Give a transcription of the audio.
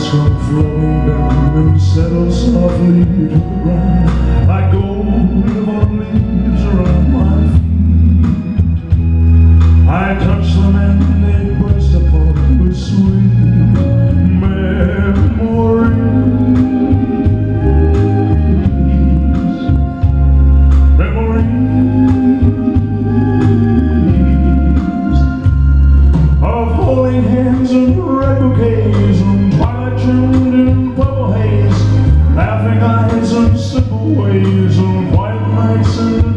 Clouds come floating down and settle softly to the ground like gold on leaves around my feet. I touch them and they burst apart with sweet memories. Of holding hands and red bouquets and twilight trimmed in purple haze, laughing eyes and simple ways and white nights and